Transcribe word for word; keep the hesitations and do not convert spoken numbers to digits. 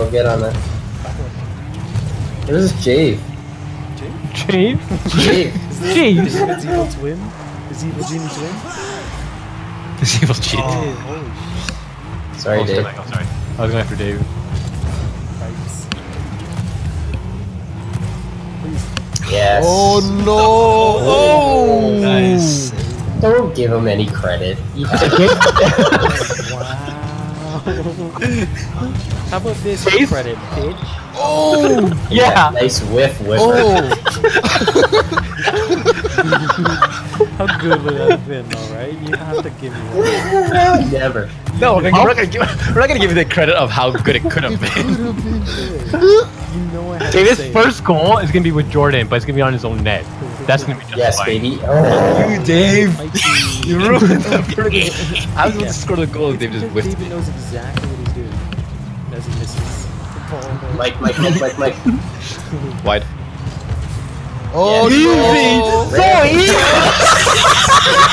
I'll get on that. What is this Jave? Jave? Jave. Jave? Is it evil twin? Is evil genie twin? This evil cheat. Oh, holy shit. Sorry, oh, Dave. I'm sorry. I was going after Dave. Yes. Oh no! Oh, nice. Don't give him any credit. Wow. How about this Face? credit, bitch? Oh! Yeah! Nice whiff, whiffer. Oh! How good would that have been, alright? You have to give me one. Never. No, we're, gonna, we're, not gonna give, we're not gonna give you the credit of how good it could have been. You know I had Okay, to this say first goal is gonna be with Jordan, but it's gonna be on his own net. That's gonna be just Yes, fine. baby. Oh. You, Dave. Mikey. You ruined the first. I was going to score the goal. Dave just whiffed David me. knows exactly what he's doing as he misses the ball. Mike, Mike, Mike, Mike, Mike. Wide. Oh Yes. no! So easy!